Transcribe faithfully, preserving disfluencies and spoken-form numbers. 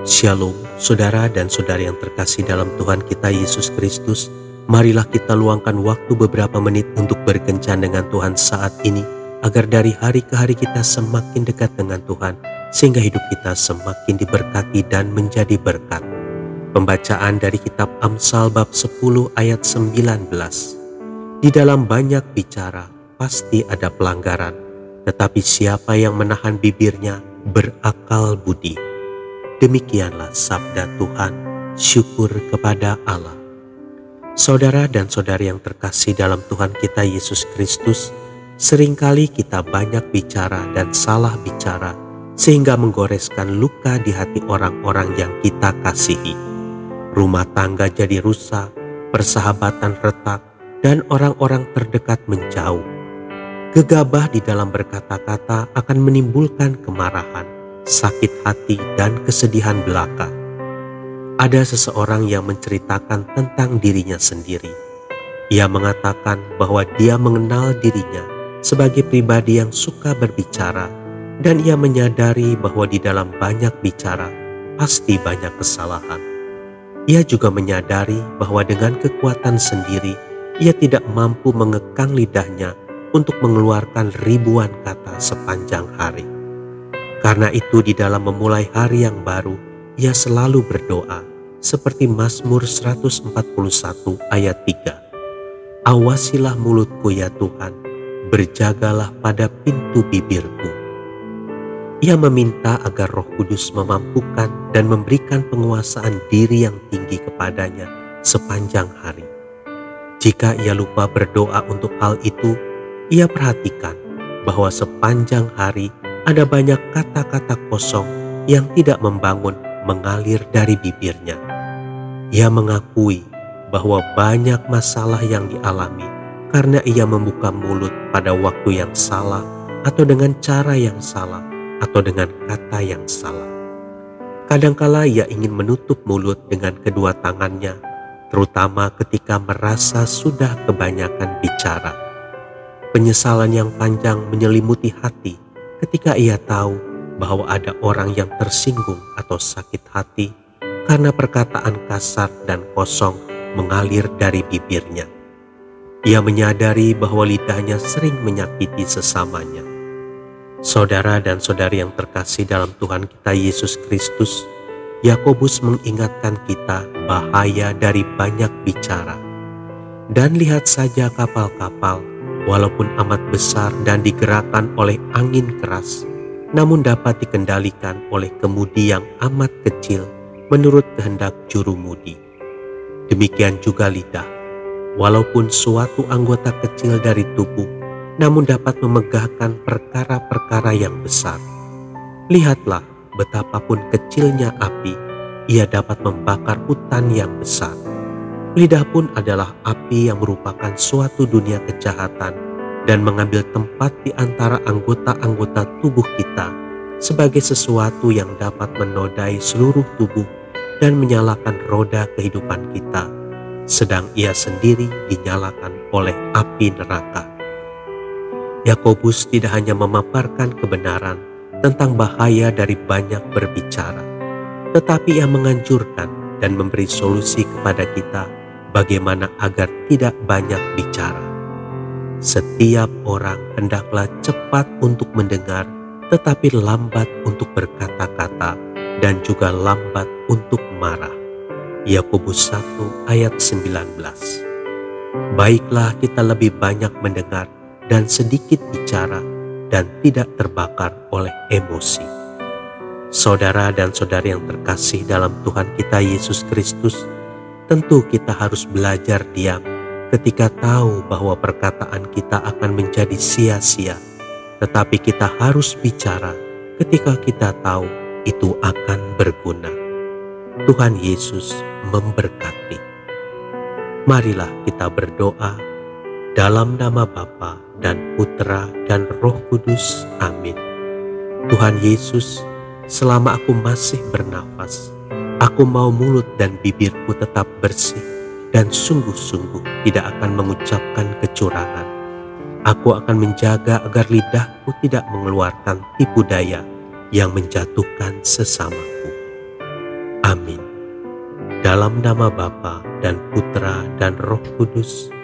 Shalom, saudara dan saudari yang terkasih dalam Tuhan kita Yesus Kristus. Marilah kita luangkan waktu beberapa menit untuk berkencan dengan Tuhan saat ini, agar dari hari ke hari kita semakin dekat dengan Tuhan, sehingga hidup kita semakin diberkati dan menjadi berkat. Pembacaan dari kitab Amsal bab sepuluh ayat sembilan belas. Di dalam banyak bicara, pasti ada pelanggaran, tetapi siapa yang menahan bibirnya berakal budi. Demikianlah sabda Tuhan, syukur kepada Allah. Saudara dan saudari yang terkasih dalam Tuhan kita Yesus Kristus, seringkali kita banyak bicara dan salah bicara, sehingga menggoreskan luka di hati orang-orang yang kita kasihi. Rumah tangga jadi rusak, persahabatan retak, dan orang-orang terdekat menjauh. Gegabah di dalam berkata-kata akan menimbulkan kemarahan, sakit hati, dan kesedihan belaka. Ada seseorang yang menceritakan tentang dirinya sendiri. Ia mengatakan bahwa dia mengenal dirinya sebagai pribadi yang suka berbicara, dan ia menyadari bahwa di dalam banyak bicara pasti banyak kesalahan. Ia juga menyadari bahwa dengan kekuatan sendiri ia tidak mampu mengekang lidahnya untuk mengeluarkan ribuan kata sepanjang hari. Karena itu di dalam memulai hari yang baru, ia selalu berdoa, seperti Mazmur seratus empat puluh satu ayat tiga. Awasilah mulutku ya Tuhan, berjagalah pada pintu bibirku. Ia meminta agar Roh Kudus memampukan dan memberikan penguasaan diri yang tinggi kepadanya sepanjang hari. Jika ia lupa berdoa untuk hal itu, ia perhatikan bahwa sepanjang hari ada banyak kata-kata kosong yang tidak membangun mengalir dari bibirnya. Ia mengakui bahwa banyak masalah yang dialami karena ia membuka mulut pada waktu yang salah, atau dengan cara yang salah, atau dengan kata yang salah. Kadangkala ia ingin menutup mulut dengan kedua tangannya, terutama ketika merasa sudah kebanyakan bicara. Penyesalan yang panjang menyelimuti hati ketika ia tahu bahwa ada orang yang tersinggung atau sakit hati karena perkataan kasar dan kosong mengalir dari bibirnya. Ia menyadari bahwa lidahnya sering menyakiti sesamanya. Saudara dan saudari yang terkasih dalam Tuhan kita Yesus Kristus, Yakobus mengingatkan kita bahaya dari banyak bicara. Dan lihat saja kapal-kapal, walaupun amat besar dan digerakkan oleh angin keras, namun dapat dikendalikan oleh kemudi yang amat kecil menurut kehendak jurumudi. Demikian juga lidah, walaupun suatu anggota kecil dari tubuh, namun dapat memegahkan perkara-perkara yang besar. Lihatlah betapapun kecilnya api, ia dapat membakar hutan yang besar. Lidah pun adalah api yang merupakan suatu dunia kejahatan dan mengambil tempat di antara anggota-anggota tubuh kita sebagai sesuatu yang dapat menodai seluruh tubuh dan menyalakan roda kehidupan kita, sedang ia sendiri dinyalakan oleh api neraka. Yakobus tidak hanya memaparkan kebenaran tentang bahaya dari banyak berbicara, tetapi ia menganjurkan dan memberi solusi kepada kita bagaimana agar tidak banyak bicara. Setiap orang hendaklah cepat untuk mendengar, tetapi lambat untuk berkata-kata, dan juga lambat untuk marah. Yakobus satu ayat sembilan belas. Baiklah kita lebih banyak mendengar dan sedikit bicara, dan tidak terbakar oleh emosi. Saudara dan saudari yang terkasih dalam Tuhan kita Yesus Kristus, tentu kita harus belajar diam ketika tahu bahwa perkataan kita akan menjadi sia-sia, tetapi kita harus bicara ketika kita tahu itu akan berguna. Tuhan Yesus memberkati. Marilah kita berdoa dalam nama Bapa dan Putra dan Roh Kudus. Amin. Tuhan Yesus, selama aku masih bernafas, aku mau mulut dan bibirku tetap bersih dan sungguh-sungguh tidak akan mengucapkan kecurangan. Aku akan menjaga agar lidahku tidak mengeluarkan tipu daya yang menjatuhkan sesamaku. dalam nama Bapa dan Putra dan Roh Kudus.